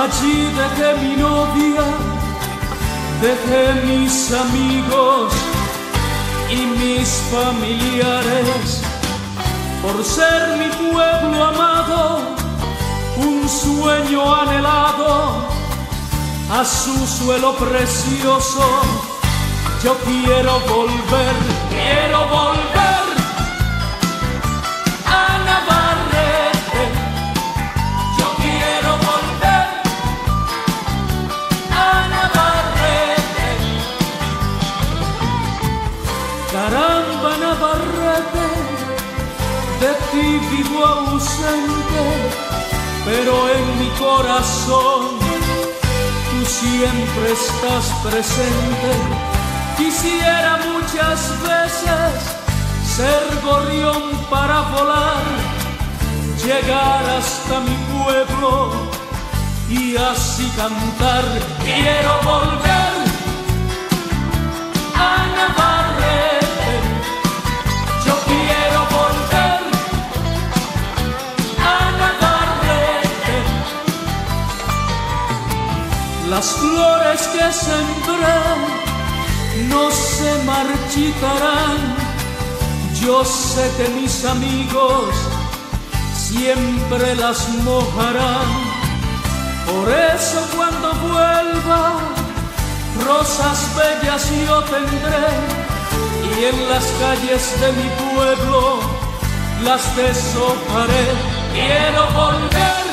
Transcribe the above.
Allí dejé mi novia, dejé mis amigos y mis familiares, por ser mi pueblo amado, un sueño anhelado, a su suelo precioso. Yo quiero volver a Navarrete. Yo quiero volver a Navarrete. Caramba, Navarrete, de ti vivo ausente, pero en mi corazón tú siempre estás presente. Quisiera muchas veces ser gorrión para volar, llegar hasta mi pueblo y así cantar. Quiero volver a Navarrete. Yo quiero volver a Navarrete. Las flores que sembré no se marchitarán. Yo sé que mis amigos siempre las mojarán. Por eso cuando vuelva, rosas bellas yo tendré, y en las calles de mi pueblo las deshojaré. Quiero volver